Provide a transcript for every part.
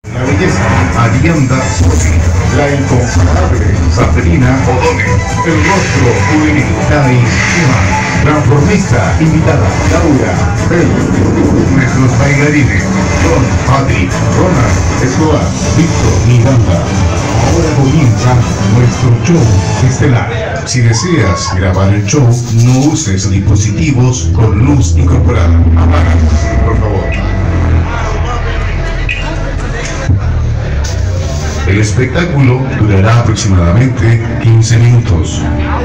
La belleza, Arianda Sosi, la incomparable Sabrina O'Donnell, el rostro juvenil, Dai Shima, transformista invitada, Laura Bell, nuestros bailarines, John, Patrick, Ronald, Escobar, Víctor, Miranda. Ahora comienza nuestro show estelar. Si deseas grabar el show, no uses dispositivos con luz incorporada. Apágalos, por favor. El espectáculo durará aproximadamente 15 minutos.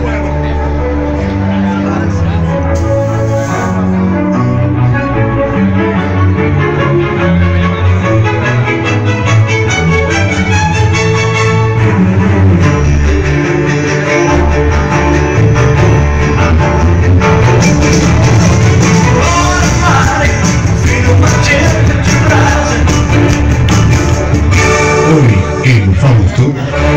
Hoy en Fausto.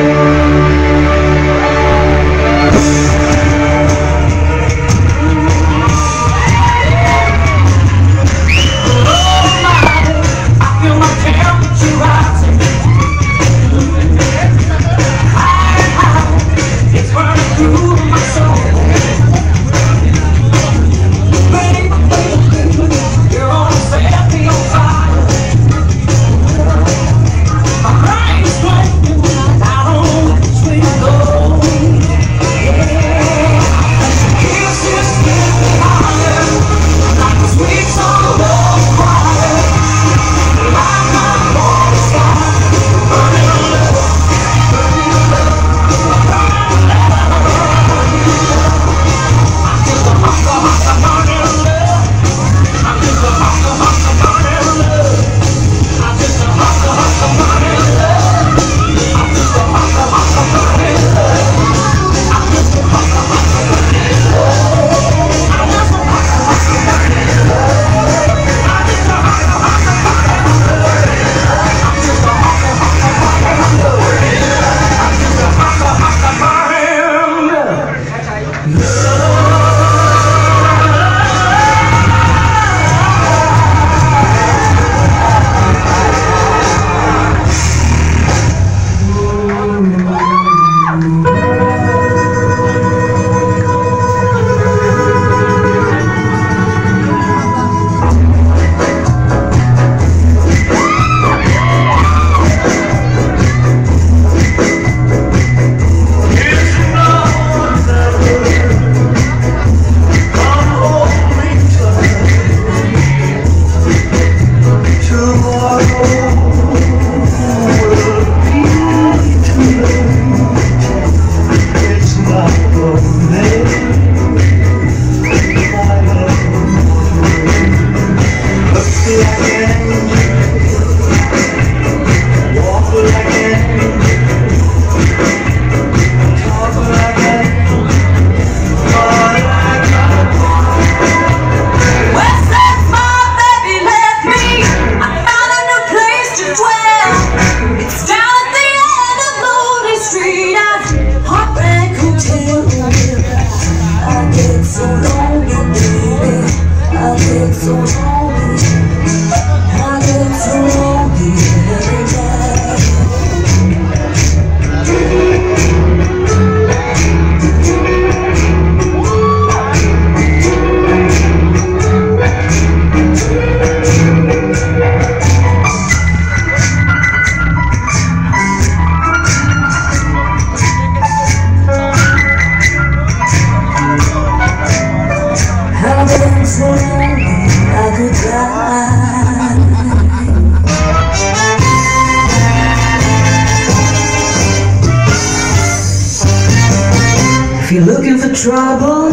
If you're looking for trouble,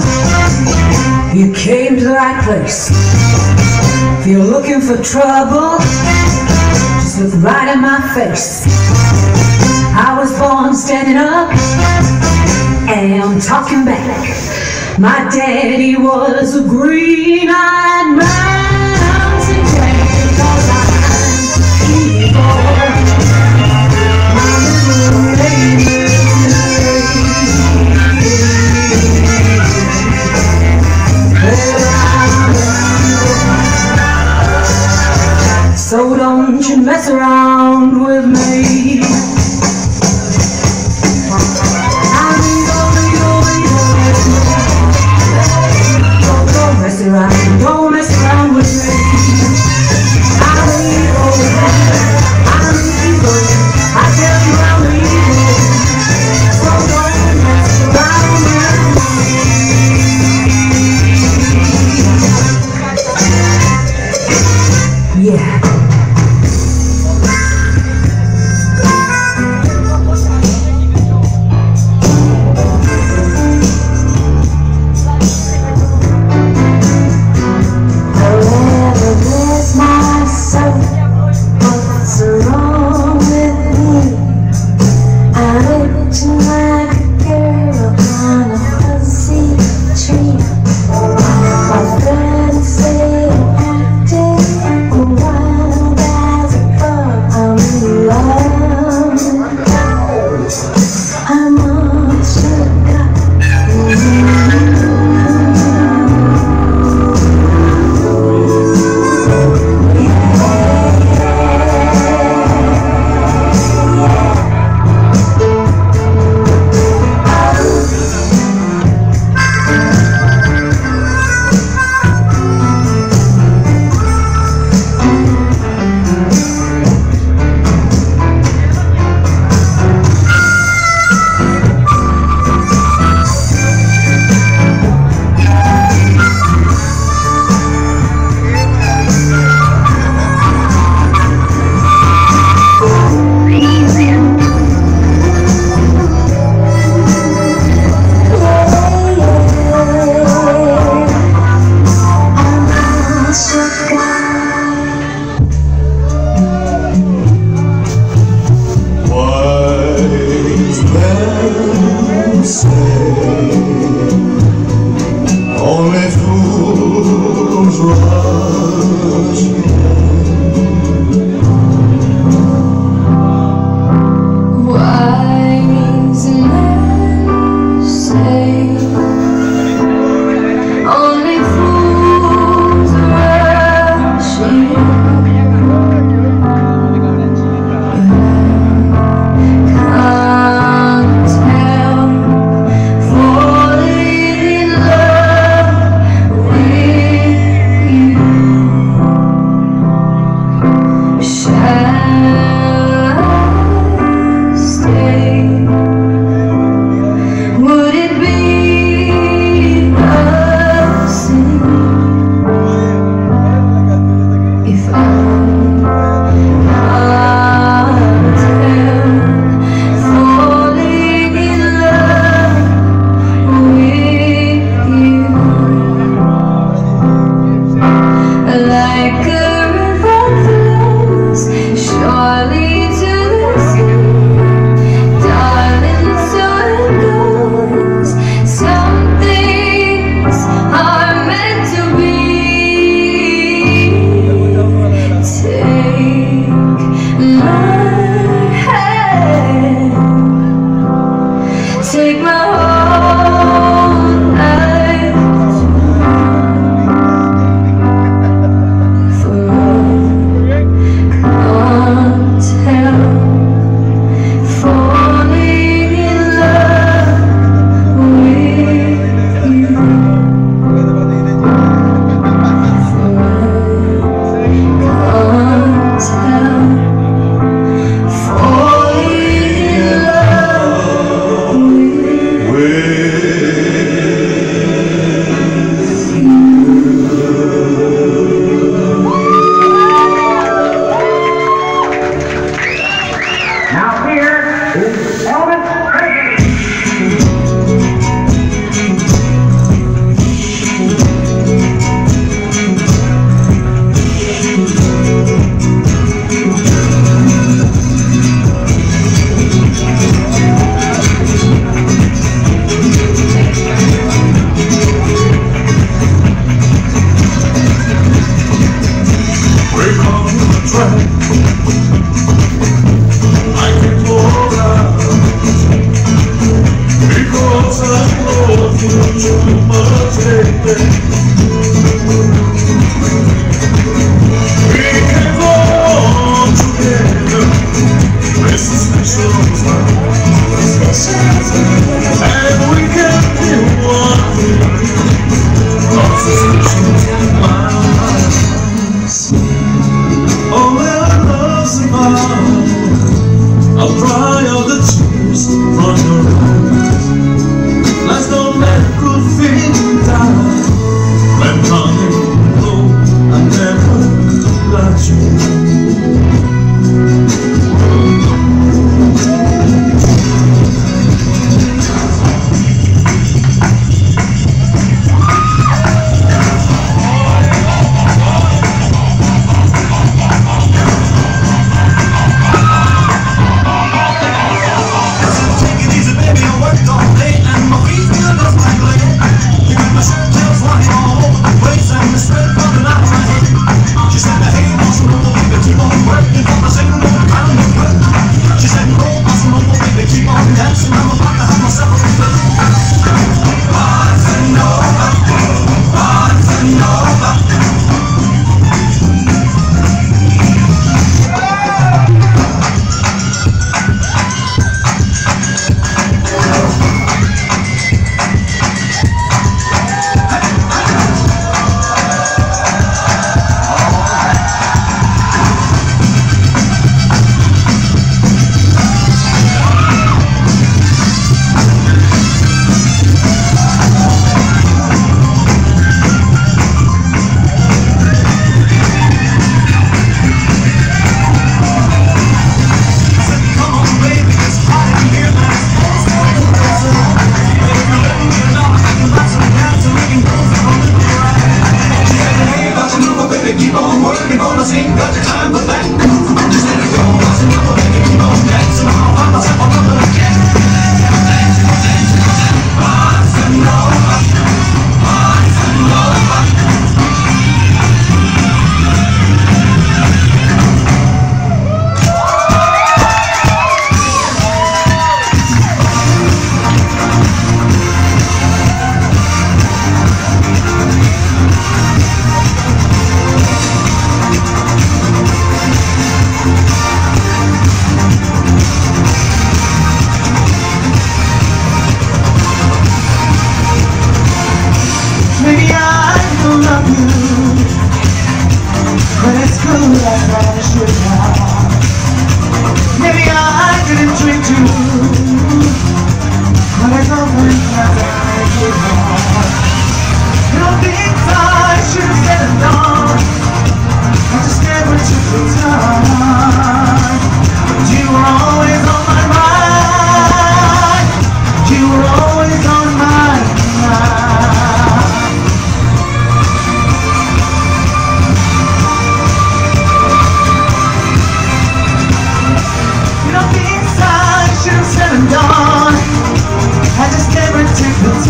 you came to the right place. If you're looking for trouble, just look right in my face. I was born standing up, and I'm talking back. My daddy was a green-eyed mountain cat, 'cause I'm evil. My little lady. So don't you mess around. around with me. Don't mess around with me. I'm evil. I tell you I'm evil. So don't mess around with me. Yeah.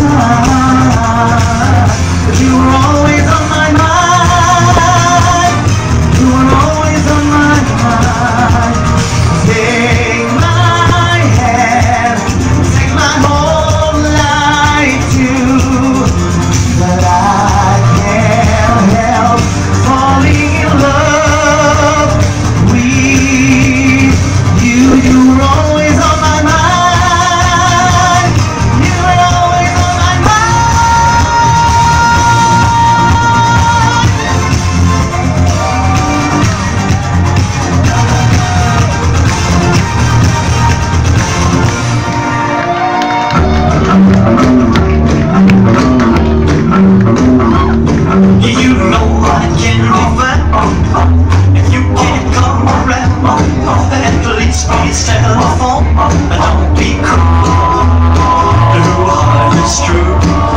time, but you were always on my mind. You were always on my mind. Take my hand, take my whole life too, but I can't help falling in love with you. You were always on my mind. You were always on my You know I can be found. If you can't come around, at least please telephone. Don't be cruel. The heart is true.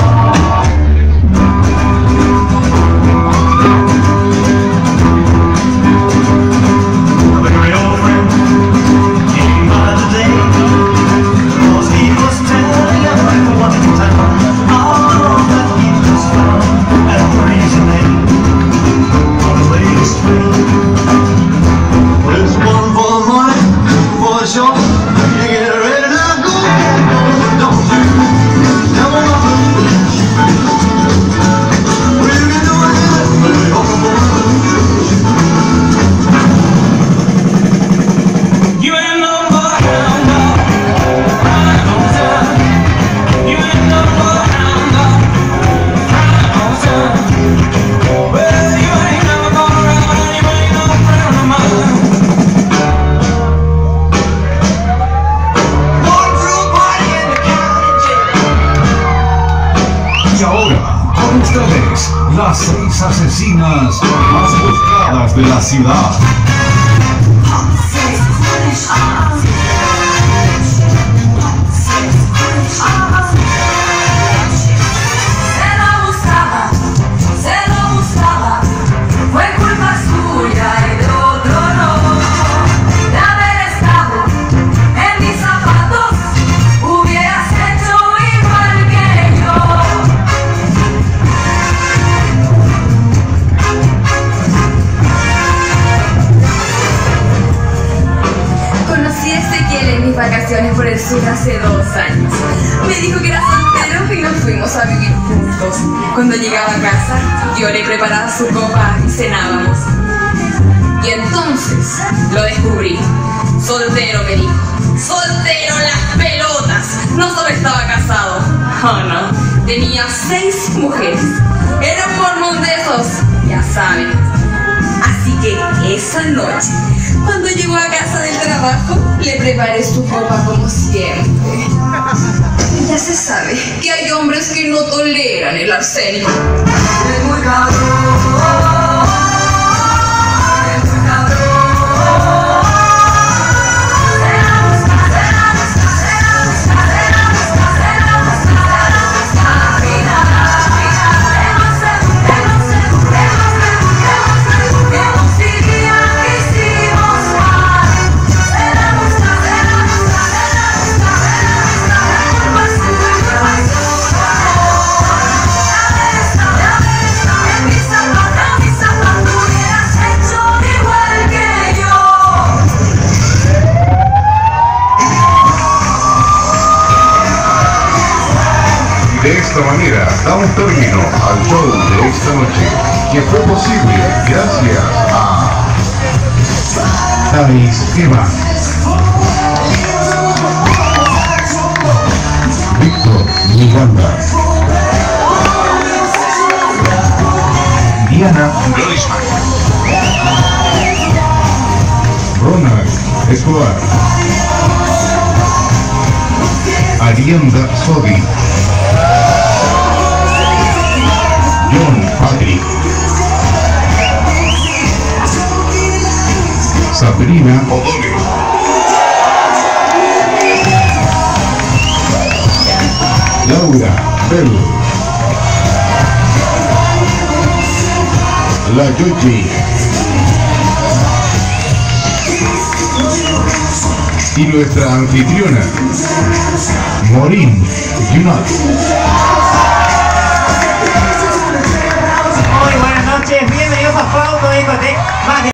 But your friend came by today, 'cause he was telling everyone in town all that he was found at Crazy Lane on the latest train. There's one for the money, for sure. You get ready to go, don't you? Never know. What you can do with it, baby, you ain't no more hound dog, crying on time. You ain't no more hound dog, crying on time. Well, you ain't never gonna run, and you ain't no friend of mine. Going through a party in the county jail. Y ahora, con ustedes, las 6 asesinas más buscadas de la ciudad. Se lo buscaba, fue culpa suya y de otro no. De haber estado en mis zapatos, hubieras hecho igual que yo. Conocí a Ezequiel en mis vacaciones por el sur hace 2 años. Me dijo que era soltero y nos fuimos a vivir juntos. Cuando llegaba a casa, yo le preparaba su copa y cenábamos. Y entonces lo descubrí. Soltero, me dijo. Soltero las pelotas. No solo estaba casado. Oh no. Tenía 6 mujeres. Era un mormón de esos. Ya saben. Así que esa noche, cuando llegó a casa del trabajo, le preparé su copa como siempre. Ya se sabe que hay hombres que no toleran el arsénico. Es muy cabrón. Es muy cabrón. De esta manera damos término al show de esta noche, que fue posible gracias a Thais Evans, Víctor Miranda, Diana Groisman, Ronald Escobar, Arianda Sodi, John Patrick, Sabrina O'Donnell, Laura Bell, La Yoyi y nuestra anfitriona, Maureen Junot. นี้กดนี้มา